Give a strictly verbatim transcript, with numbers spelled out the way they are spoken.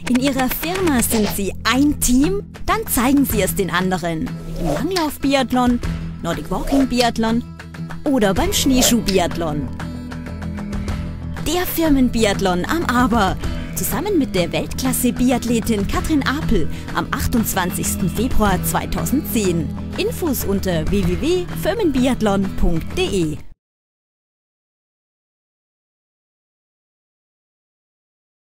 In Ihrer Firma sind Sie ein Team? Dann zeigen Sie es den anderen. Im Langlauf-Biathlon, Nordic Walking-Biathlon oder beim Schneeschuh-Biathlon. Der Firmenbiathlon am Aber. Zusammen mit der Weltklasse-Biathletin Katrin Apel am achtundzwanzigsten Februar zweitausendzehn. Infos unter w w w punkt firmenbiathlon punkt de.